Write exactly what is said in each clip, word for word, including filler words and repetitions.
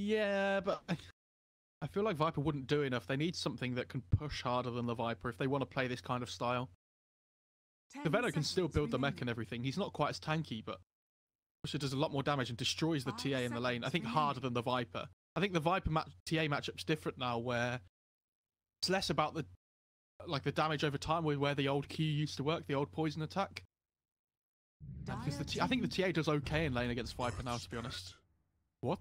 Yeah, but I feel like Viper wouldn't do enough. They need something that can push harder than the Viper if they want to play this kind of style. The Venom can still build the mech and everything. He's not quite as tanky, but also does a lot more damage and destroys the T A in the lane. I think harder than the Viper. I think the Viper match T A matchup's different now, where it's less about the like the damage over time with where the old Q used to work, the old poison attack. Because the T I think the T A does okay in lane against Viper now, to be honest. What?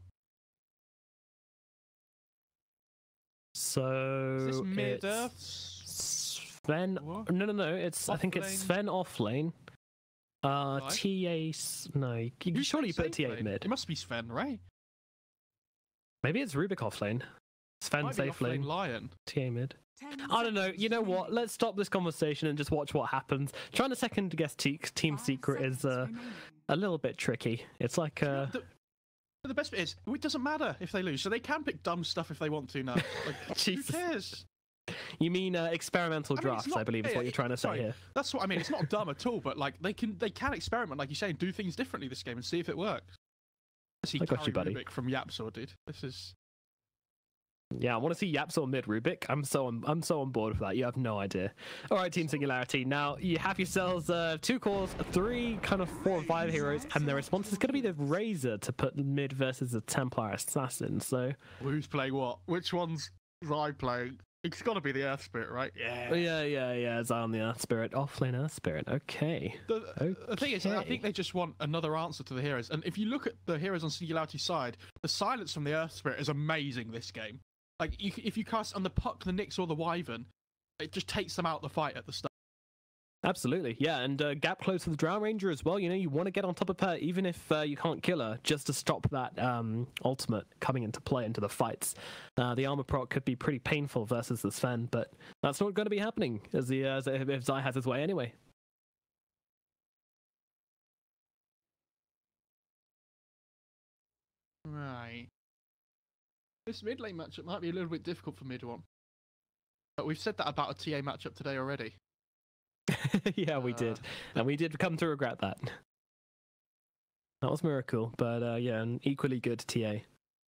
So Is this mid it's Sven. What? No, no, no. It's off I think lane. It's Sven off lane. Uh, right. T A. No, you, you surely you put T A lane? Mid. It must be Sven, right? Maybe it's Rubik off lane. Sven safe lane. Lion. T A mid. I don't know. You know what? Let's stop this conversation and just watch what happens. Trying to second guess Team Secret is uh, a little bit tricky. It's like uh. The, the best bit is it doesn't matter if they lose, so they can pick dumb stuff if they want to now. Like, who cares? You mean uh, experimental I mean, drafts? Not, I believe is what you're trying to sorry, say here. That's what I mean. It's not dumb at all, but like they can they can experiment, like you say, and do things differently this game and see if it works. I got you, buddy. Rubik from YapzOr, dude. This is. Yeah, I want to see YapzOr mid Rubik. I'm so on, I'm so on board with that. You have no idea. All right, Team Singularity. Now you have yourselves uh, two cores, three, kind of four or five heroes, and the response is going to be the Razor to put mid versus the Templar Assassin. So who's playing what? Which one's I playing? It's got to be the Earth Spirit, right? Yeah. Yeah, yeah, yeah. Zion the Earth Spirit, Offlane Earth Spirit. Okay. The, okay. the thing is, I think they just want another answer to the heroes. And if you look at the heroes on Singularity's side, the silence from the Earth Spirit is amazing this game. Like, you, if you cast on the Puck, the Nyx, or the Wyvern, it just takes them out the fight at the start. Absolutely, yeah, and uh, gap close to the Drow Ranger as well. You know, you want to get on top of her, even if uh, you can't kill her, just to stop that um, ultimate coming into play into the fights. Uh, the armor proc could be pretty painful versus the Sven, but that's not going to be happening as the uh, if Zai has his way anyway. Right. This mid lane matchup might be a little bit difficult for mid one. But we've said that about a T A matchup today already. Yeah, we uh, did. And we did come to regret that. That was Miracle, but uh, yeah, an equally good T A.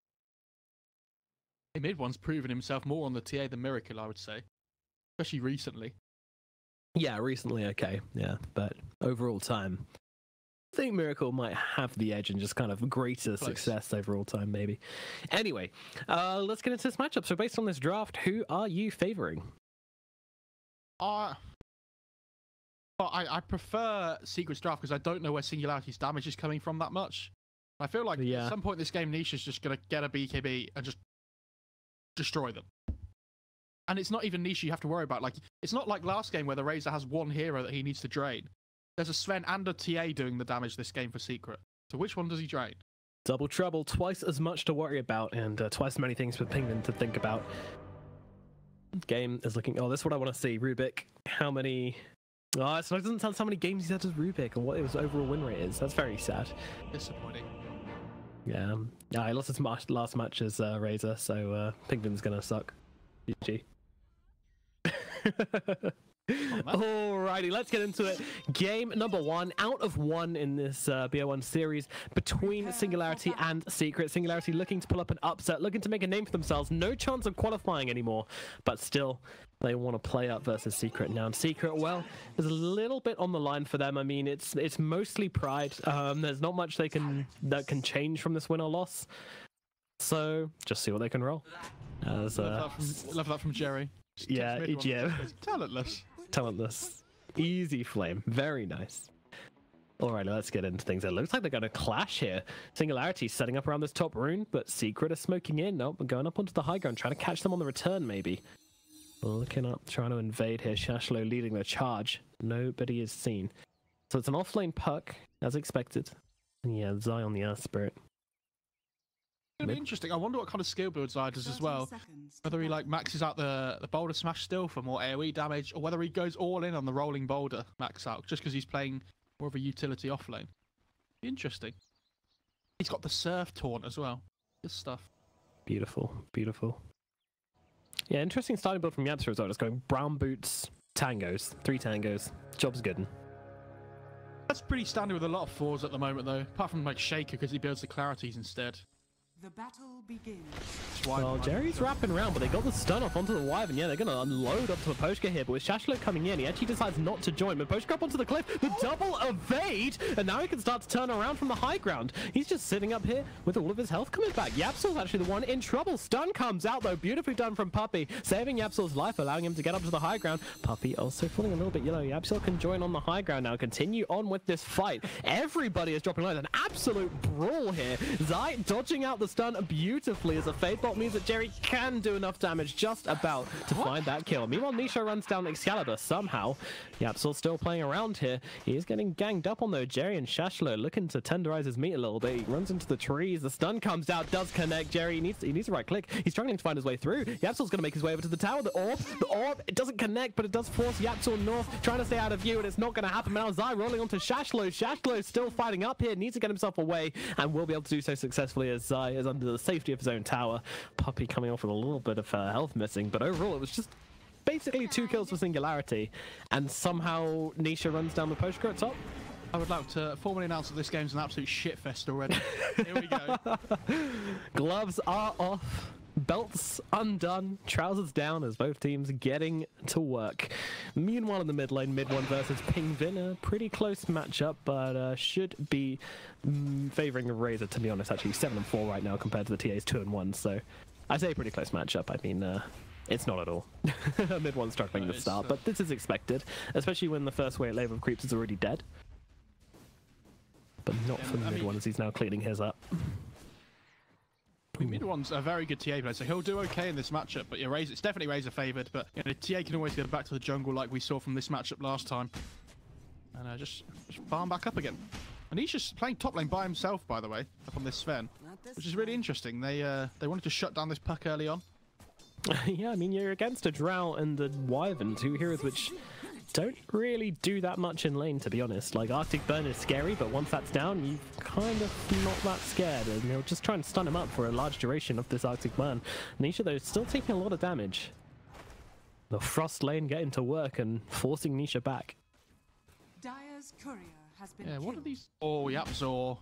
Mid one's proven himself more on the T A than Miracle, I would say. Especially recently. Yeah, recently, okay. Yeah, but overall time. I think Miracle might have the edge and just kind of greater Close. success overall time, maybe. Anyway, uh, let's get into this matchup. So based on this draft, who are you favoring? Uh, well, I, I prefer Secret's draft because I don't know where Singularity's damage is coming from that much. I feel like yeah. at some point in this game, Nisha's just going to get a B K B and just destroy them. And it's not even Nisha you have to worry about. Like, it's not like last game where the Razor has one hero that he needs to drain. There's a Sven and a T A doing the damage this game for Secret. So which one does he drain? Double trouble, twice as much to worry about, and uh, twice as many things for Penguin to think about. Game is looking... Oh, that's what I want to see. Rubik, how many... Oh, it doesn't tell us how many games he's had as Rubik and what his overall win rate is. That's very sad. Disappointing. Yeah, yeah, he lost his last match as uh, Razor, so uh, Penguin's gonna suck. G G. Alrighty, let's get into it. Game number one, out of one in this uh, B O one series between Singularity and Secret. Singularity looking to pull up an upset, looking to make a name for themselves. No chance of qualifying anymore, but still they want to play up versus Secret now. And Secret, well, there's a little bit on the line for them. I mean, it's it's mostly pride. Um, there's not much they can that can change from this win or loss. So just see what they can roll. As, uh, love, that from, love that from Jerry. Just yeah, yeah. Talentless. Talentless. Easy flame. Very nice. Alright, let's get into things. It looks like they're going to clash here. Singularity setting up around this top rune, but Secret is smoking in. Nope, going up onto the high ground, trying to catch them on the return, maybe. Looking up, trying to invade here. Shashlo leading the charge. Nobody is seen. So it's an offlane puck, as expected. And yeah, Zai on the Earth Spirit. It's gonna be interesting. I wonder what kind of skill build Zai does as well. Seconds. Whether he like maxes out the the boulder smash still for more AoE damage, or whether he goes all in on the rolling boulder max out just because he's playing more of a utility offlane. Interesting. He's got the surf taunt as well. Good stuff. Beautiful, beautiful. Yeah, interesting starting build from YapzOr as well. Just going brown boots, tangos, three tangos. Job's good. That's pretty standard with a lot of fours at the moment though. Apart from like Shaker because he builds the clarities instead. The battle begins. Well, Jerry's wrapping around, but they got the stun off onto the Wyvern. Yeah, they're going to unload up to Miposhka here, but with Shashlo coming in, he actually decides not to join. Miposhka up onto the cliff, the double evade, and now he can start to turn around from the high ground. He's just sitting up here with all of his health coming back. YapzOr's actually the one in trouble. Stun comes out, though. Beautifully done from Puppey, saving YapzOr's life, allowing him to get up to the high ground. Puppey also falling a little bit yellow. YapzOr can join on the high ground now, continue on with this fight. Everybody is dropping low. An absolute brawl here. Zai dodging out the stun beautifully as a fade bot means that Jerry can do enough damage just about to what? find that kill. Meanwhile, Nisha runs down Excalibur somehow. YapzOr still playing around here. He is getting ganged up on though. Jerry and Shashlo looking to tenderize his meat a little bit. He runs into the trees. The stun comes out, does connect. Jerry needs to, he needs to right click. He's struggling to find his way through. YapzOr's going to make his way over to the tower. The orb, the orb, it doesn't connect, but it does force YapzOr north, trying to stay out of view, and it's not going to happen. Now Zai rolling onto Shashlo. Shashlo still fighting up here, needs to get himself away, and will be able to do so successfully as Zai is under the safety of his own tower. Puppey coming off with a little bit of uh, health missing, but overall it was just basically two kills for Singularity, and somehow Nisha runs down the Miposhka at top. I would like to formally announce that this game's an absolute shitfest already. Here we go. Gloves are off, belts undone, trousers down as both teams getting to work. Meanwhile in the mid lane, mid one versus Pingvin, a pretty close matchup, but uh, should be mm, favouring Razor, to be honest. Actually seven and four right now compared to the T A's two and one, so I say pretty close matchup. I mean, uh, it's not at all. Mid one struggling no, to start, uh... but this is expected, especially when the first wave of creeps is already dead. But not yeah, for the I mid mean... one as he's now cleaning his up. I mean, mid one's a very good T A player, so he'll do okay in this matchup. But yeah, Razor, it's definitely Razor favoured. But you know, T A can always get back to the jungle like we saw from this matchup last time, and uh, just, just farm back up again. And he's just playing top lane by himself, by the way, up on this Sven, which is really interesting. They uh, they wanted to shut down this puck early on. Yeah, I mean, you're against a Drow and the Wyvern, two heroes which don't really do that much in lane, to be honest. Like, Arctic Burn is scary, but once that's down, you're kind of not that scared, and you'll just try and stun him up for a large duration of this Arctic Burn. Nisha, though, is still taking a lot of damage. The Frost lane getting to work and forcing Nisha back. Dire's courier has been yeah, killed. What are these? Oh, YapzOr.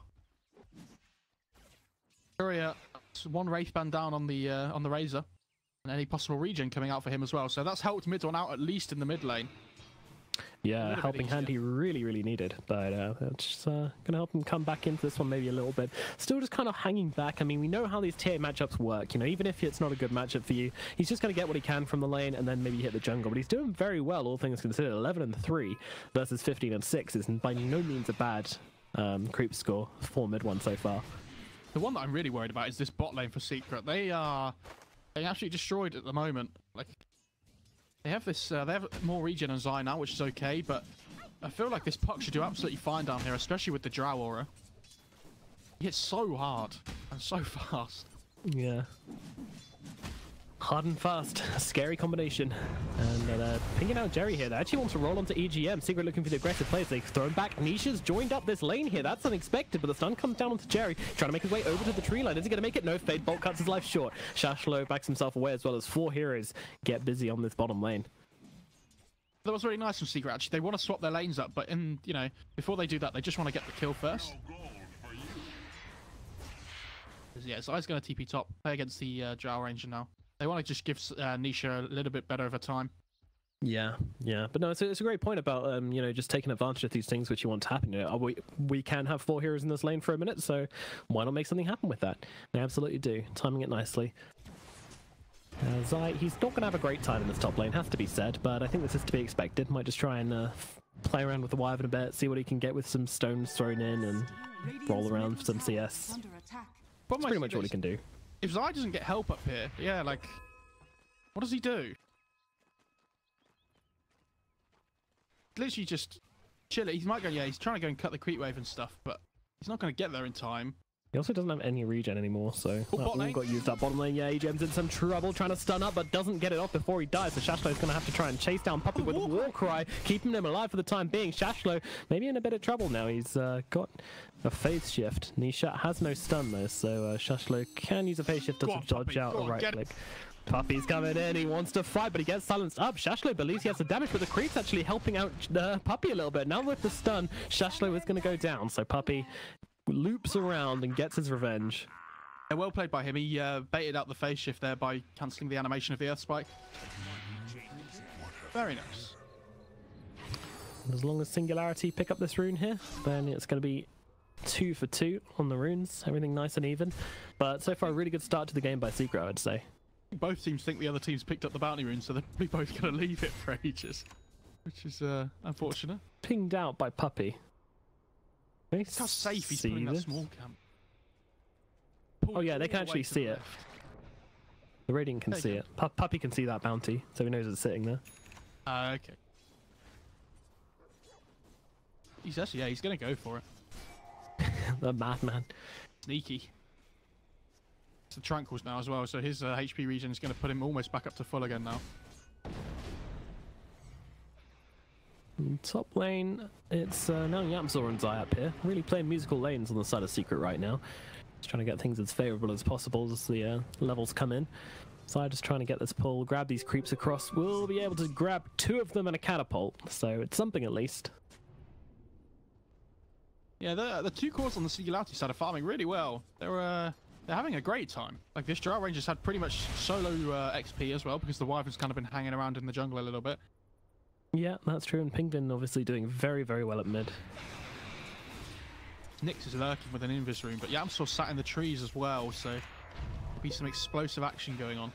Courier, one Wraith Band down on the uh, on the Razor, and any possible regen coming out for him as well. So that's helped mid one out, at least in the mid lane. Yeah, helping hand he really, really needed, but uh, it's uh, going to help him come back into this one maybe a little bit. Still just kind of hanging back. I mean, we know how these tier matchups work. You know, even if it's not a good matchup for you, he's just going to get what he can from the lane and then maybe hit the jungle. But he's doing very well, all things considered. eleven and three versus fifteen and six is by no means a bad um, creep score for mid one so far. The one that I'm really worried about is this bot lane for Secret. They are they absolutely destroyed at the moment. Like, they have this, uh, they have more regen on Zai now, which is okay, but I feel like this puck should do absolutely fine down here, especially with the Drow aura. He hits so hard and so fast. Yeah. Hard and fast. A scary combination. And uh, pinging out Jerry here. They actually want to roll onto E G M. Secret looking for the aggressive players. They've thrown back. Nisha's joined up this lane here. That's unexpected, but the stun comes down onto Jerry. Trying to make his way over to the tree line. Is he going to make it? No. Fade Bolt cuts his life short. Shashlo backs himself away, as well as four heroes get busy on this bottom lane. That was really nice from Secret, actually. They want to swap their lanes up, but in, you know, before they do that, they just want to get the kill first. Yeah, Zai's going to T P top, play against the uh, Drow Ranger now. They want to just give uh, Nisha a little bit better over time. Yeah, yeah, but no, it's a, it's a great point about um, you know, just taking advantage of these things which you want to happen. You know, we we can have four heroes in this lane for a minute, so why not make something happen with that? They absolutely do, timing it nicely. Uh, Zai, he's not going to have a great time in this top lane, has to be said, but I think this is to be expected. Might just try and uh, play around with the Wyvern a bit, see what he can get with some stones thrown in, and roll around for some C S. That's pretty much what he can do. If Zai doesn't get help up here, yeah, like, what does he do? Literally just chill it. He might go, yeah, he's trying to go and cut the creep wave and stuff, but he's not going to get there in time. He also doesn't have any regen anymore, so oh, that all got used up. Bottom lane, yeah, E G M's in some trouble, trying to stun up, but doesn't get it off before he dies. So Shashlo's going to have to try and chase down Puppey oh, with a war cry, keeping him alive for the time being. Shashlo maybe in a bit of trouble now. He's uh, got a phase shift. Nisha has no stun though, so uh, Shashlo can use a phase shift to on, dodge Puppey. out Go a on, right get click. Puppey's coming in, he wants to fight, but he gets silenced up. Shashlo believes he has the damage, but the creep's actually helping out uh, Puppey a little bit. Now with the stun, Shashlo is going to go down, so Puppey loops around and gets his revenge. Yeah, well played by him. He uh, baited out the phase shift there by cancelling the animation of the Earth Spike. Very nice. As long as Singularity pick up this rune here, then it's going to be two for two on the runes. Everything nice and even. But so far, a really good start to the game by Secret, I'd say. Both teams think the other team's picked up the bounty rune, so they're probably both going to leave it for ages, which is uh, unfortunate. Pinged out by Puppey. Look how safe he's putting that small camp. Pulled Oh yeah, they can all the way actually to see the it. left. The Radiant can There you see go. it. Pu Puppey can see that bounty, so he knows it's sitting there. Uh, okay. He's actually, yeah, he's going to go for it. The madman. Sneaky. It's the Tranquils now as well, so his uh, H P regen is going to put him almost back up to full again now. In top lane, it's uh, now YapzOr and Zai up here. Really playing musical lanes on the side of Secret right now. Just trying to get things as favourable as possible as the uh, levels come in. Zai just trying to get this pull, grab these creeps across. We'll be able to grab two of them and a catapult, so it's something at least. Yeah, the, the two cores on the Singularity side are farming really well. They're uh, they're having a great time. Like, this Drow Ranger's had pretty much solo uh, X P as well, because the Wyvern's kind of been hanging around in the jungle a little bit. Yeah, that's true, and Pingvin obviously doing very, very well at mid. Nyx is lurking with an invis rune, but YapzOr sat in the trees as well, so there'll be some explosive action going on.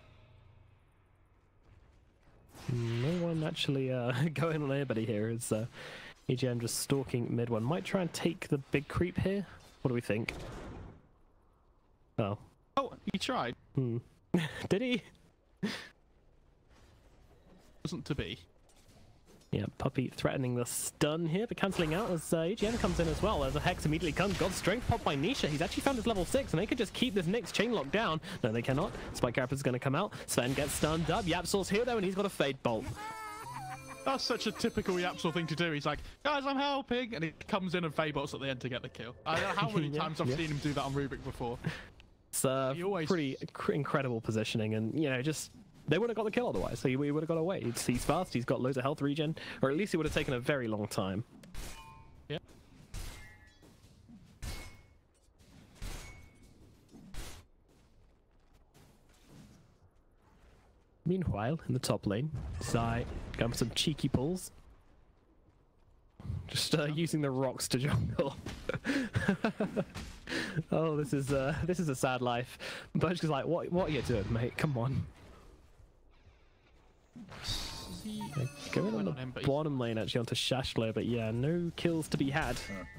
No one actually uh, going on anybody here. It's uh, E G M just stalking mid one. Might try and take the big creep here. What do we think? Oh. Oh, he tried. Hmm. Did he? Wasn't to be. Yeah, Puppey threatening the stun here, but cancelling out as uh, E G M comes in as well. As a Hex immediately comes. God's Strength popped by Nisha. He's actually found his level six, and they could just keep this Nyx chain locked down. No, they cannot. Spike Carapace is going to come out. Sven gets stunned up. YapzOr's here, though, and he's got a Fade Bolt. That's such a typical YapzOr thing to do. He's like, guys, I'm helping, and he comes in and Feybolts at the end to get the kill. I don't know how many Yeah, times I've yeah. seen him do that on Rubik before. It's uh, He always- pretty cr incredible positioning, and, you know, just... They would have got the kill otherwise, so he, he would have got away. He's, he's fast, he's got loads of health regen, or at least it would have taken a very long time. Yeah. Meanwhile, in the top lane, Zai going for some cheeky pulls. Just uh, using the rocks to jungle. Oh, this is uh, this is a sad life. Birch is like, what what are you doing, mate? Come on. He... Yeah, going on the on him, but he's- bottom lane actually onto Shashlo, but yeah, no kills to be had.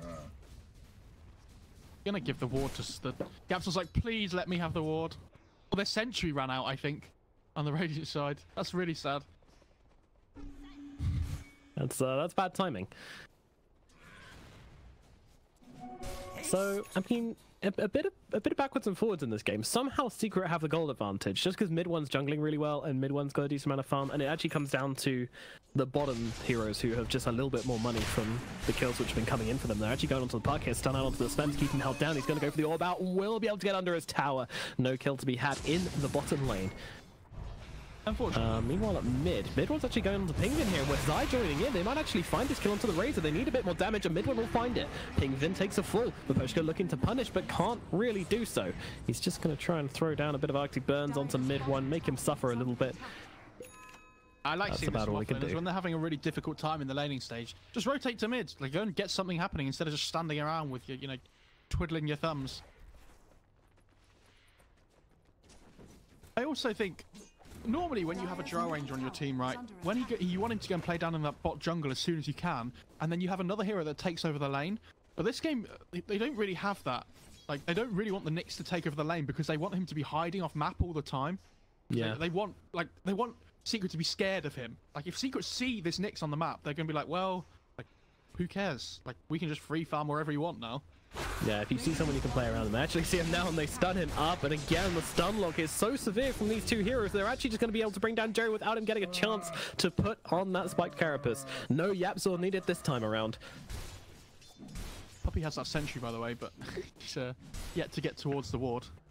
gonna give the ward to s- the YapzOr's like, please let me have the ward. Well, their sentry ran out, I think, on the Radiant side. That's really sad. That's uh, that's bad timing. So I mean, a, a bit of a bit of backwards and forwards in this game. Somehow Secret have the gold advantage, just because mid one's jungling really well and mid one's got a decent amount of farm, and it actually comes down to the bottom heroes who have just a little bit more money from the kills which have been coming in for them. They're actually going onto the park here, stun out onto the Sven to keep him held down. He's going to go for the orb out, will be able to get under his tower. No kill to be had in the bottom lane. Unfortunately. Uh, meanwhile at mid, mid one's actually going on to Pingvin here, with Zai joining in. They might actually find this kill onto the Razor. They need a bit more damage, and mid one will find it. Pingvin takes a fall. Baposhka looking to punish, but can't really do so. He's just going to try and throw down a bit of Arctic Burns onto mid one, make him suffer a little bit. I like That's seeing about this all we can Offlane is do. when they're having a really difficult time in the laning stage. Just rotate to mid. Like, go and get something happening instead of just standing around with your, you know, twiddling your thumbs. I also think, normally when you have a Drow Ranger on your team, right, when he go, you want him to go and play down in that bot jungle as soon as you can, and then you have another hero that takes over the lane. But this game, they, they don't really have that. Like, they don't really want the Nyx to take over the lane because they want him to be hiding off map all the time. Yeah. They, they want, like, they want Secret to be scared of him. Like, if Secret see this Nyx on the map, they're going to be like, well, like, who cares? Like, we can just free farm wherever you want now. Yeah, if you see someone you can play around them, they actually see him now and they stun him up, and again the stun lock is so severe from these two heroes, they're actually just going to be able to bring down Jerry without him getting a chance to put on that spiked carapace. No YapzOr needed this time around. Puppey has that sentry, by the way, but he's uh, yet to get towards the ward.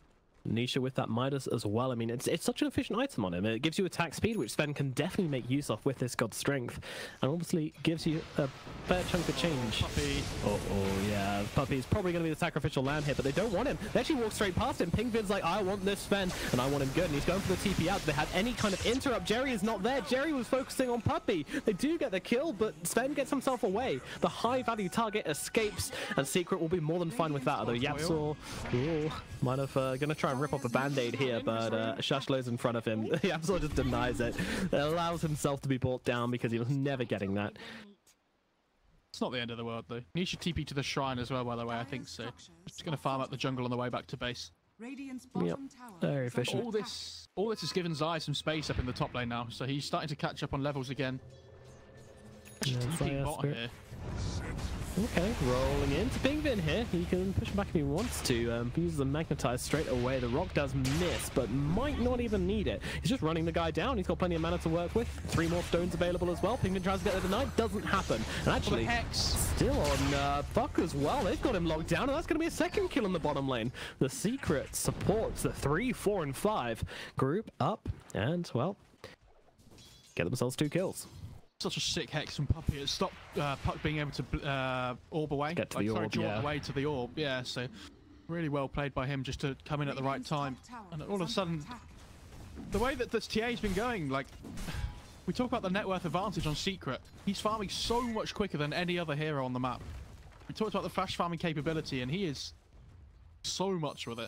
Nisha with that Midas as well. I mean, it's it's such an efficient item on him. It gives you attack speed, which Sven can definitely make use of with this God Strength, and obviously gives you a fair chunk of change. Puppey. Oh, oh yeah, Puppey's probably going to be the sacrificial lamb here, but they don't want him. They actually walk straight past him. Pingvin's like, I want this Sven, and I want him good, and he's going for the T P out. Do they have any kind of interrupt? Jerry is not there. Jerry was focusing on Puppey. They do get the kill, but Sven gets himself away. The high-value target escapes, and Secret will be more than fine with that, although YapzOr might have uh, going to try and rip off a band-aid here, but uh, Shashlo's in front of him. YapzOr just denies it. It allows himself to be brought down because he was never getting that. It's not the end of the world, though. Nisha T P to the shrine as well, by the way, I think so. Just going to farm up the jungle on the way back to base. Yep, very efficient. All this, all this has given Zai some space up in the top lane now, so he's starting to catch up on levels again. Yeah, T P bot here. Okay, rolling into Pingvin here. He can push him back if he wants to. Um, he uses the Magnetize straight away. The rock does miss, but might not even need it. He's just running the guy down. He's got plenty of mana to work with. Three more stones available as well. Pingvin tries to get there tonight. Doesn't happen. And actually, still on uh, Buck as well. They've got him locked down, and that's going to be a second kill in the bottom lane. The Secret supports the three, four, and five group up, and, well, get themselves two kills. Such a sick hex from Puppey. It stopped uh, Puck being able to uh, orb away. Get to like, the sorry, orb, draw yeah. away to the orb. Yeah, so really well played by him just to come in at the right time. And all of a sudden, the way that this T A's been going, like, we talk about the net worth advantage on Secret. He's farming so much quicker than any other hero on the map. We talked about the flash farming capability, and he is so much with it.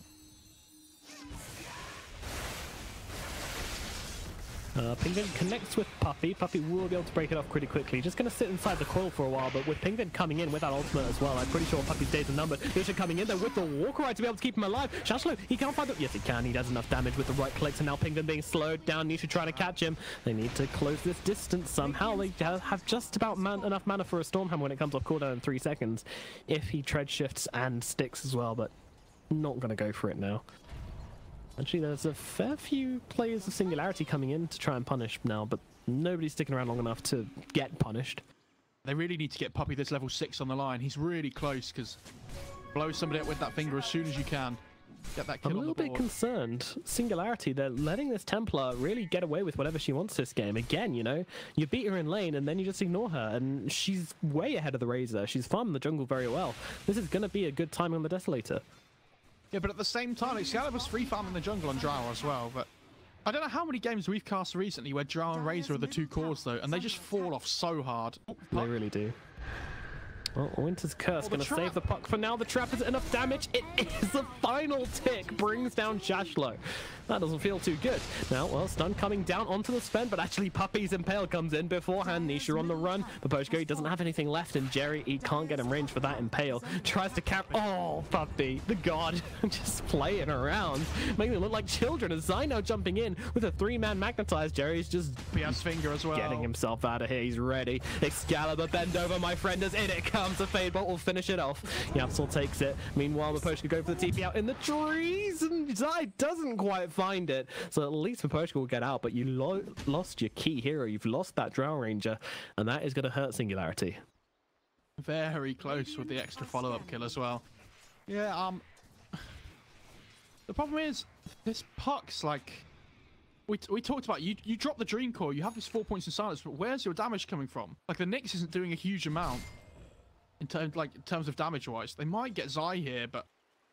Uh, Pingvin connects with Puppey. Puppey will be able to break it off pretty quickly. Just going to sit inside the coil for a while, but with Pingvin coming in with that ultimate as well, I'm pretty sure Puppey's days are numbered. Nisha coming in there with the walk ride to be able to keep him alive. Shashlo, he can't find it. Yes, he can. He does enough damage with the right clicks, and now Pingvin being slowed down. Nisha trying to catch him. They need to close this distance somehow. They have just about man enough mana for a Stormhammer when it comes off cooldown in three seconds. If he tread shifts and sticks as well, but not going to go for it now. Actually, there's a fair few players of Singularity coming in to try and punish now, but nobody's sticking around long enough to get punished. They really need to get Puppey this level six on the line. He's really close, because blow somebody up with that finger as soon as you can. Get that kill I'm a on little the bit board. concerned. Singularity, they're letting this Templar really get away with whatever she wants this game. Again, you know, you beat her in lane and then you just ignore her, and she's way ahead of the Razor. She's farming the jungle very well. This is going to be a good time on the Desolator. Yeah, but at the same time, Excalibur's free farming the jungle on Drow as well, but I don't know how many games we've cast recently where Drow and Razor are the two cores, though, and they just fall off so hard. Oh, they really do. Well, Winter's Curse oh, going to save the puck for now. The trap is enough damage. It is the final tick. Brings down Shashlo. That doesn't feel too good. Now, well, stun coming down onto the Sven, but actually Puppey's Impale comes in beforehand. Nisha on the run. But Poshko, he doesn't have anything left, and Jerry, he can't get in range for that Impale. Tries to cap. Oh, Puppey, the god, just playing around, making them look like children. As Zai now jumping in with a three-man magnetized. Jerry's just P S finger as well. Getting himself out of here. He's ready. Excalibur, bend over, my friend, as in it comes. A Fade Bolt will finish it off. YapzOr takes it. Meanwhile, Miposhka go for the T P out in the trees, and Zai doesn't quite find it. So at least Miposhka will get out, but you lo lost your key hero. You've lost that Drow Ranger, and that is going to hurt Singularity. Very close with the extra follow-up kill as well. Yeah, um... the problem is, this Puck's like... We, we talked about, you you drop the Dream Core, you have this four points in silence, but where's your damage coming from? Like, the Nyx isn't doing a huge amount. In terms, like, in terms of damage-wise. They might get Zai here, but...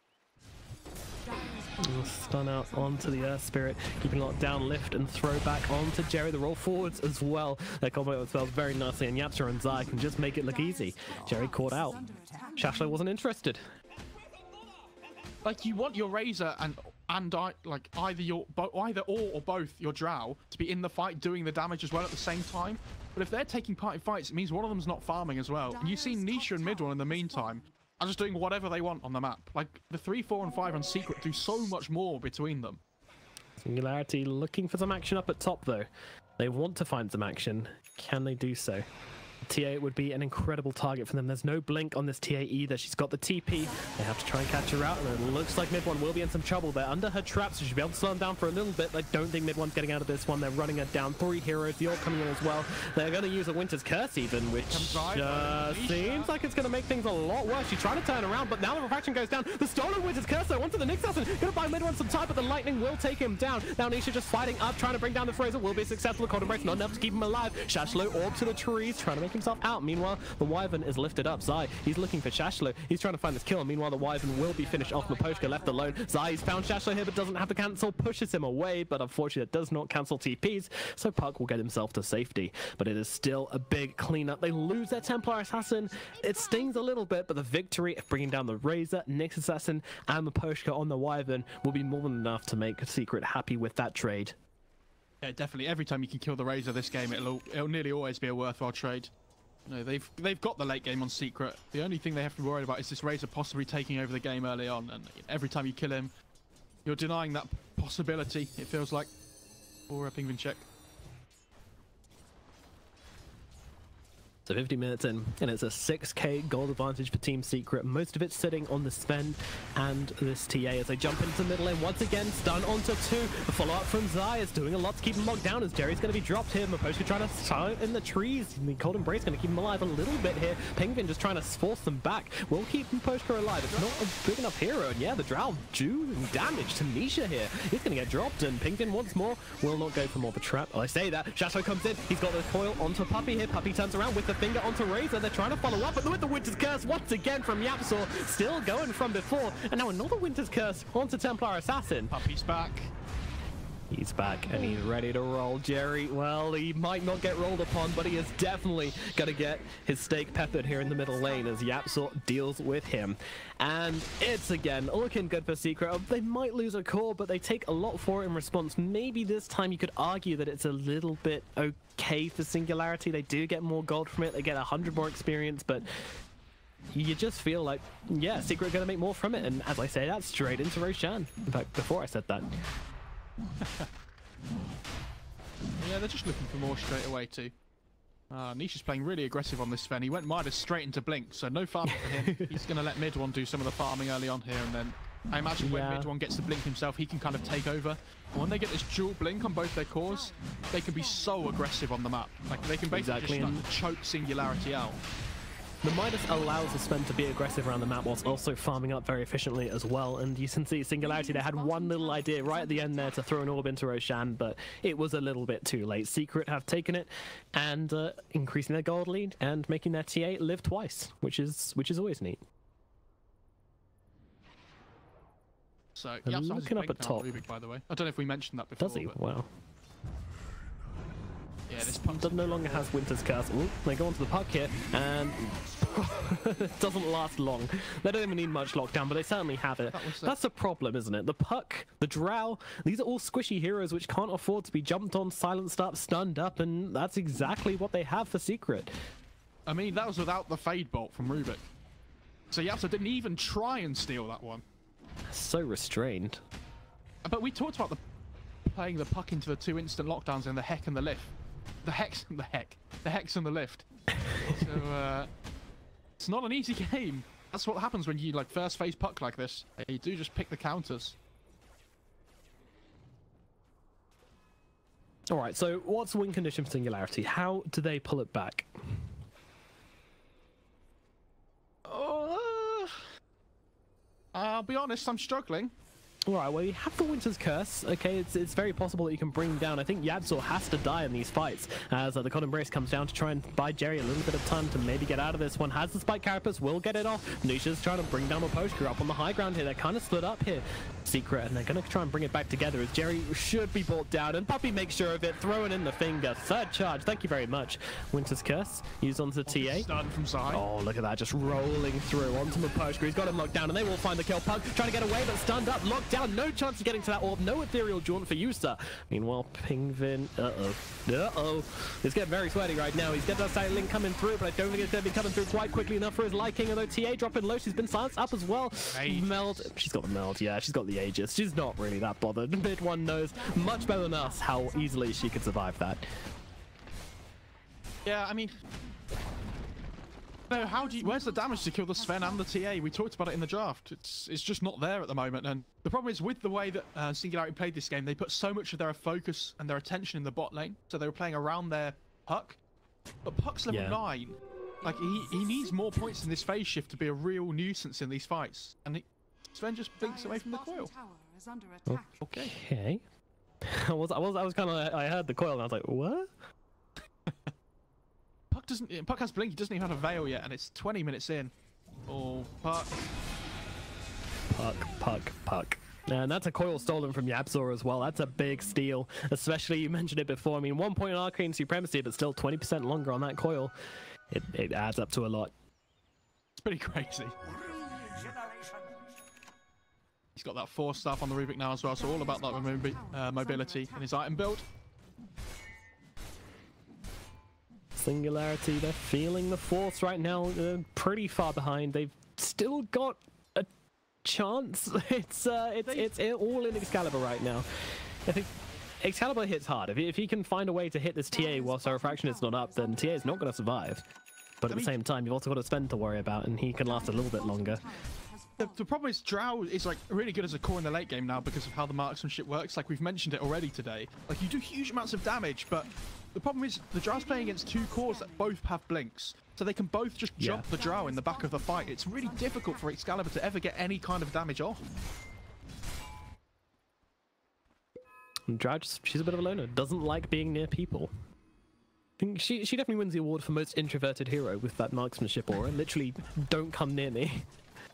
Stun out onto the Earth Spirit, keeping locked down, lift and throw back onto Jerry. The roll forwards as well. They combo themselves very nicely, and YapzOr and Zai can just make it look easy. Jerry caught out. Shashlo wasn't interested. Like, you want your Razor and and I like either your either or or both your Drow to be in the fight doing the damage as well at the same time. But if they're taking part in fights, it means one of them's not farming as well. And you've seen Nisha and Midwell in the meantime are just doing whatever they want on the map. Like, the three, four, and five on Secret do so much more between them. Singularity looking for some action up at top, though. They want to find some action. Can they do so? T A would be an incredible target for them. There's no blink on this T A either. She's got the T P. They have to try and catch her out, and it looks like mid one will be in some trouble. They're under her trap, so she'll be able to slow them down for a little bit. I don't think mid one's getting out of this one. They're running her down. Three heroes, the ult coming in as well. They're going to use a Winter's Curse even, which uh, seems like it's going to make things a lot worse. She's trying to turn around, but now the refraction goes down. The stolen Winter's Curse, though, onto the Nyx assassin. Going to buy mid one some time, but the lightning will take him down. Now Nisha just fighting up, trying to bring down the Fraser. Will be successful. Cold Embrace not enough to keep him alive. Shashlo orb to the trees, trying to make himself out. Meanwhile, the Wyvern is lifted up. Zai, he's looking for Shashlo. He's trying to find this kill. Meanwhile, the Wyvern will be finished off. Maposhka left alone. Zai's found Shashlo here, but doesn't have to cancel. Pushes him away, but unfortunately, it does not cancel T Ps. So Puck will get himself to safety. But it is still a big cleanup. They lose their Templar Assassin. It stings a little bit, but the victory of bringing down the Razor, Nyx Assassin, and Maposhka on the Wyvern will be more than enough to make Secret happy with that trade. Yeah, definitely. Every time you can kill the Razor this game, it'll it'll nearly always be a worthwhile trade. No, they've they've got the late game on Secret. The only thing they have to be worried about is this Razor possibly taking over the game early on, and every time you kill him, you're denying that possibility. It feels like. Or a Pingvin check. So fifty minutes in, and it's a six K gold advantage for Team Secret. Most of it sitting on the Sven and this T A as they jump into the middle lane. Once again, stun onto two. The follow-up from Zai is doing a lot to keep him locked down as Jerry's going to be dropped here. Maposhka trying to silent in the trees. The Cold Embrace going to keep him alive a little bit here. Pingvin just trying to force them back. Will keep Maposhka alive. It's not a big enough hero, and yeah, the Drow doing damage to Nisha here. He's going to get dropped, and Pingvin once more will not go for more of a trap. Oh, I say that. Shasho comes in. He's got the coil onto Puppey here. Puppey turns around with the finger onto Razor. They're trying to follow up, but with the Winter's Curse once again from YapzOr, still going from before, and now another Winter's Curse onto Templar Assassin. Puppey's back. He's back and he's ready to roll. Jerry, well, he might not get rolled upon, but he is definitely going to get his steak peppered here in the middle lane as YapzOr deals with him. And it's again looking good for Secret. They might lose a core, but they take a lot for it in response. Maybe this time you could argue that it's a little bit okay for Singularity. They do get more gold from it. They get one hundred more experience, but you just feel like, yeah, Secret are going to make more from it. And as I say, that's straight into Roshan. In fact, before I said that. Yeah, they're just looking for more straight away too. Uh, Nisha's playing really aggressive on this Sven. He went Midas straight into Blink, so no farming for him. He's going to let mid one do some of the farming early on here, and then I imagine when yeah. mid one gets the Blink himself, he can kind of take over. And when they get this dual Blink on both their cores, they can be so aggressive on the map. Like they can basically Exactly. just start to choke Singularity out. The Midas allows the Sven to be aggressive around the map whilst also farming up very efficiently as well. And you can see Singularity, they had one little idea right at the end there to throw an orb into Roshan, but it was a little bit too late. Secret have taken it and uh, increasing their gold lead and making their T A live twice, which is which is always neat. So, And yeah, looking up at top. Ludwig, by the way. I don't know if we mentioned that before. Does he? But Wow. yeah, this punk Doesn't no longer has Winter's Curse. Ooh, they go onto the puck here, and it doesn't last long. They don't even need much lockdown, but they certainly have it. That was the- That's the problem, isn't it? The puck, the drow, these are all squishy heroes which can't afford to be jumped on, silenced up, stunned up, and that's exactly what they have for Secret. I mean, that was without the Fade Bolt from Rubik. So YapzOr didn't even try and steal that one. So restrained. But we talked about the playing the puck into the two instant lockdowns in the heck and the lift. The hex and the heck. The hex and the lift. So, uh, it's not an easy game. That's what happens when you, like, first phase puck like this. You do just pick the counters. Alright, so what's the win condition for Singularity? How do they pull it back? Uh, I'll be honest, I'm struggling. Alright, well, you have the Winter's Curse. Okay, it's it's very possible that you can bring him down. I think YapzOr has to die in these fights as uh, the Cold Embrace comes down to try and buy Jerry a little bit of time to maybe get out of this one. Has the Spike Carapace, will get it off. Nisha's trying to bring down Maposhka up on the high ground here. They're kind of split up here. Secret, and they're going to try and bring it back together as Jerry should be brought down, and Puppey makes sure of it, throwing in the finger. Third charge, thank you very much. Winter's Curse, used onto T A. Stun from side. Oh, look at that, just rolling through onto Maposhka. He's got him locked down, and they will find the kill. Pug trying to get away, but stunned up, locked down, no chance of getting to that orb, no ethereal jaunt for Yusa. Meanwhile, Pingvin, uh-oh, uh-oh. It's getting very sweaty right now. He's got that silent link coming through, but I don't think it's going to be coming through quite quickly enough for his liking, although T A dropping low. She's been silenced up as well. Aegis. Meld, she's got the meld, yeah, she's got the Aegis. She's not really that bothered. Mid one knows much better than us how easily she could survive that. Yeah, I mean, no, how do you? Where's the damage to kill the Sven and the T A? We talked about it in the draft. It's it's just not there at the moment. And the problem is with the way that uh, Singularity played this game, they put so much of their focus and their attention in the bot lane. So they were playing around their Puck, but Puck's level Yeah. nine. Like he he needs more points in this phase shift to be a real nuisance in these fights. And he, Sven just blinks away from the coil. Is under attack. Okay. Okay. I was I was I was kind of I heard the coil and I was like, what? Puck doesn't. Puck has blink. He doesn't even have a veil yet, and it's twenty minutes in. Oh, Puck. Puck, puck, puck. And that's a coil stolen from YapzOr as well. That's a big steal, especially you mentioned it before. I mean, one point in Arcane Supremacy, but still twenty percent longer on that coil. It, it adds up to a lot. It's pretty crazy. He's got that four staff on the Rubik now as well, so all about that mobi uh, mobility in his item build. Singularity, they're feeling the force right now. They're pretty far behind. They've still got a chance. It's uh, it's it's all in Excalibur right now. I think Excalibur hits hard. If he, if he can find a way to hit this T A whilst our refraction is not up, then T A is not going to survive. But at the same time, you've also got a Sven to worry about, and he can last a little bit longer. The, the problem is Drow is like really good as a core in the late game now because of how the marksmanship works. Like we've mentioned it already today. Like you do huge amounts of damage, but the problem is the Drow's playing against two cores that both have blinks, so they can both just jump Yeah. the Drow in the back of the fight. It's really difficult for Excalibur to ever get any kind of damage off. And Drow, just, she's a bit of a loner. Doesn't like being near people. I think she she definitely wins the award for most introverted hero with that marksmanship aura. Literally, don't come near me.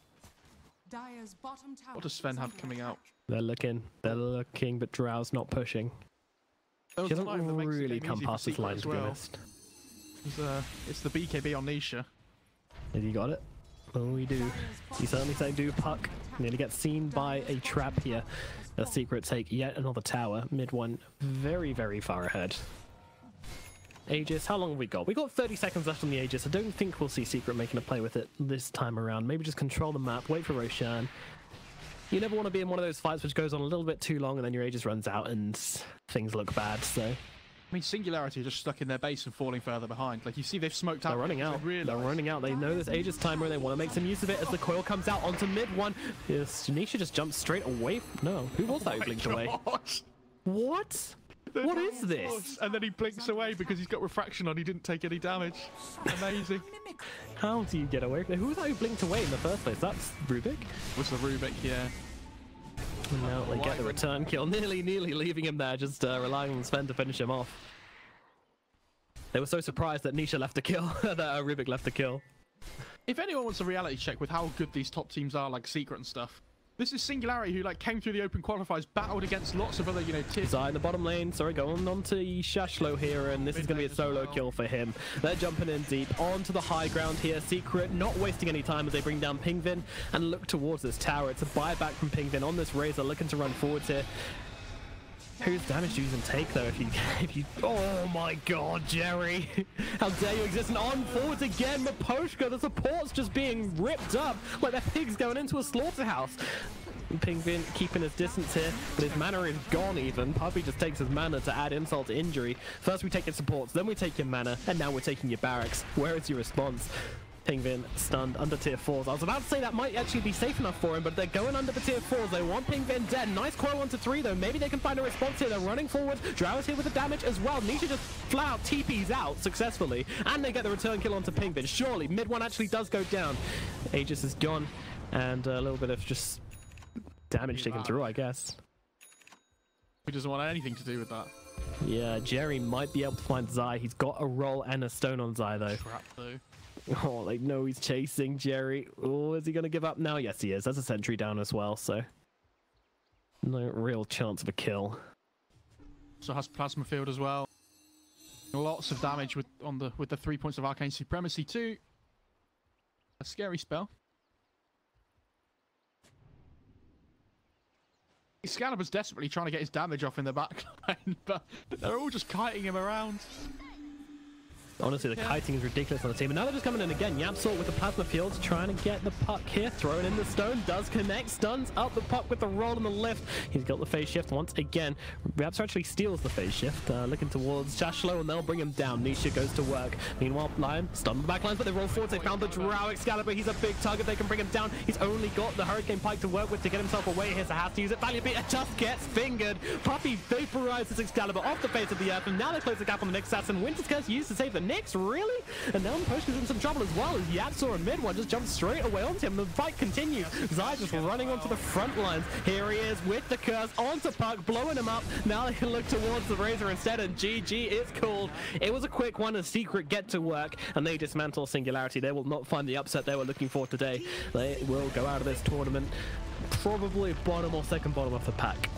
Dire's bottom tower What does Sven is have under coming attack. out? They're looking, they're looking, but Drow's not pushing. There She was a hasn't line that makes the really game come easy for past this Secret line, as to be well. honest. It's, uh, it's the B K B on Nisha. Have you got it? Oh, we do. You certainly say do. Puck nearly gets seen by a trap here. A Secret take yet another tower. Mid one very, very far ahead. Aegis, how long have we got? We got thirty seconds left on the Aegis. I don't think we'll see Secret making a play with it this time around. Maybe just control the map, wait for Roshan. You never want to be in one of those fights which goes on a little bit too long and then your Aegis runs out and things look bad, so... I mean, Singularity are just stuck in their base and falling further behind. Like, you see they've smoked out. They're running out. They They're running out. They know this Aegis timer and they want to make some use of it as the coil comes out onto mid one. Yes, Nisha just jumped straight away. No, who was that who blinked away? What? What is this? And then he blinks away because he's got refraction on. He didn't take any damage. Amazing. How do you get away from it? Who was that who blinked away in the first place? That's Rubik. Was the Rubik, yeah. And now they get the return kill. Nearly, nearly leaving him there, just uh, relying on Sven to finish him off. They were so surprised that Nisha left the kill, that uh, Rubik left the kill. If anyone wants a reality check with how good these top teams are, like Secret and stuff, this is Singularity who like came through the open qualifiers, battled against lots of other, you know, tiers. Zai in the bottom lane, sorry, going on to Shashlo here, and this is going to be a solo kill for him. They're jumping in deep onto the high ground here. Secret not wasting any time as they bring down Pingvin and look towards this tower. It's a buyback from Pingvin on this Razor, looking to run forwards here. Whose damage do you even take though if you if you oh my god, Jerry. How dare you exist, and on forwards again, Maposhka, the support's just being ripped up like their pigs going into a slaughterhouse. Pingvin keeping his distance here, but his mana is gone even. Puppey just takes his mana to add insult to injury. First we take your supports, then we take your mana, and now we're taking your barracks. Where is your response? Pingvin stunned under tier fours. I was about to say that might actually be safe enough for him, but they're going under the tier fours. They want Pingvin dead. Nice coil onto three though. Maybe they can find a response here. They're running forward. Drow is here with the damage as well. Nisha just flat out T Ps out successfully, and they get the return kill onto Pingvin. Surely mid one actually does go down. Aegis is gone, and a little bit of just damage taken through, I guess. He doesn't want anything to do with that. Yeah, Jerry might be able to find Zai. He's got a roll and a stone on Zai though. Crap though. Oh, like, no, he's chasing Jerry. Oh, is he going to give up now? Yes, he is. There's a sentry down as well, so no real chance of a kill. So has plasma field as well. Lots of damage with on the with the three points of arcane supremacy too. A scary spell. Excalibur's desperately trying to get his damage off in the back line, but they're all just kiting him around. Honestly, the kiting is ridiculous on the team. And now they're just coming in again. YapzOr with the plasma fields, trying to get the puck here. Thrown in the stone, does connect, stuns up the puck with the roll and the lift. He's got the phase shift once again. YapzOr actually steals the phase shift, uh, looking towards Jashlo, and they'll bring him down. Nisha goes to work. Meanwhile, Lion stun the back lines, but they roll forward. They found the Drow Excalibur. He's a big target. They can bring him down. He's only got the Hurricane Pike to work with to get himself away here, so has to use it. Valiant Beater just gets fingered. Puppey vaporizes Excalibur off the face of the earth, and now they close the gap on the next assassin. Winter's Curse used to save the Nyx, really? And now Push is in some trouble as well, as YapzOr and mid one just jumps straight away onto him. The fight continues. Zai just running onto the front lines. Here he is with the curse onto Puck, blowing him up. Now they can look towards the Razor instead, and G G is called. It was a quick one as Secret get to work, and they dismantle Singularity. They will not find the upset they were looking for today. They will go out of this tournament probably bottom or second bottom of the pack.